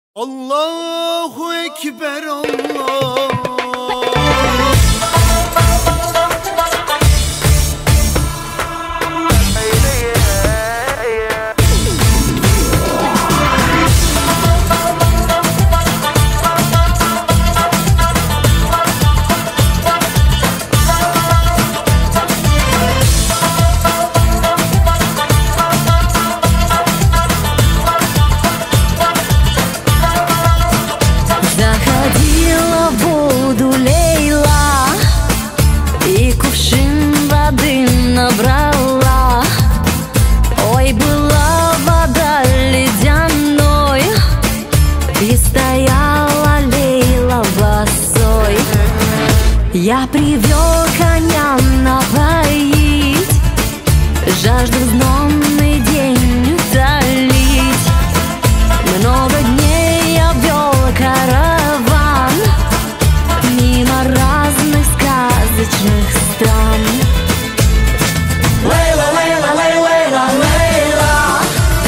Allahu Ekber Allah. Заходила в воду Лейла и кувшин воды набрала. Ой, была вода ледяной, и стояла Лейла босой. Я привел коня напоить, жажду в знойный день утолить. Много дней я вел караван мимо разных сказочных стран. Лейла, Лейла, Лейла, Лейла,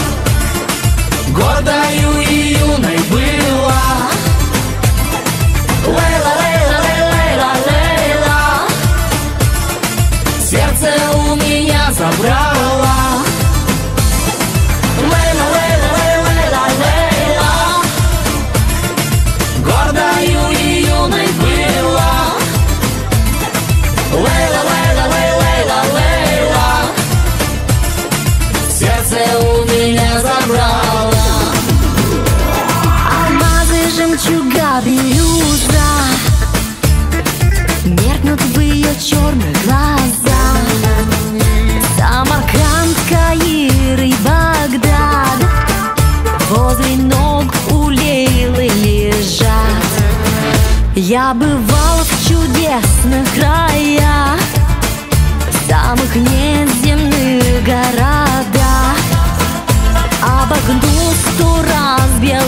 гордою и юной была. Лейла, Лейла, Лейла, Лейла, сердце у меня забрала. Лейла, Лейла, Лейла, Лейла, гордою и юной была. Лейла, Лейла, Лейла, Лейла, сердце у меня забрала. Алмазы, жемчуга, бирюза меркнут в ее черных глазах. Самарканд, Каир и Багдад возле ног у Лейлы лежат. Я бывал в чудесных краях, в самых неземных городах. Обогнул 100 раз белый